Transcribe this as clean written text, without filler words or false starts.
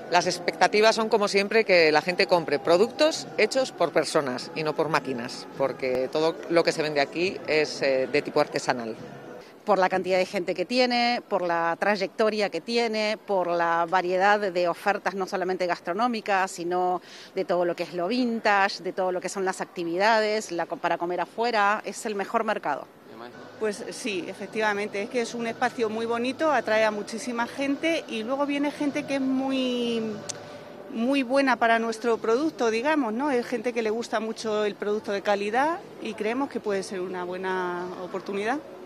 Las expectativas son, como siempre, que la gente compre productos hechos por personas y no por máquinas, porque todo lo que se vende aquí es de tipo artesanal. Por la cantidad de gente que tiene, por la trayectoria que tiene, por la variedad de ofertas no solamente gastronómicas, sino de todo lo que es lo vintage, de todo lo que son las actividades, para comer afuera, es el mejor mercado. Pues sí, efectivamente, es que es un espacio muy bonito, atrae a muchísima gente y luego viene gente que es muy buena para nuestro producto, digamos, ¿no? Es gente que le gusta mucho el producto de calidad y creemos que puede ser una buena oportunidad.